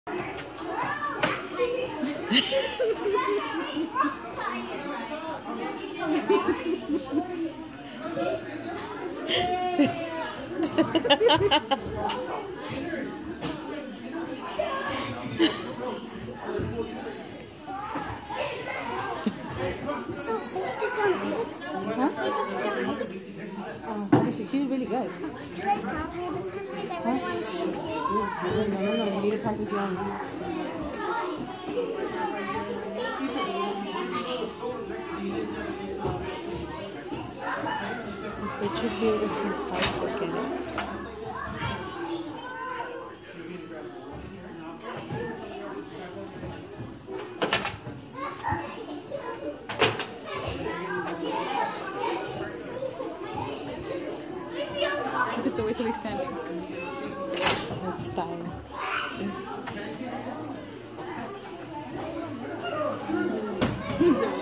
She's really good. Huh? No, you need to practice your own. It should be able to see 5 seconds. Look at the way somebody's standing. That's style. The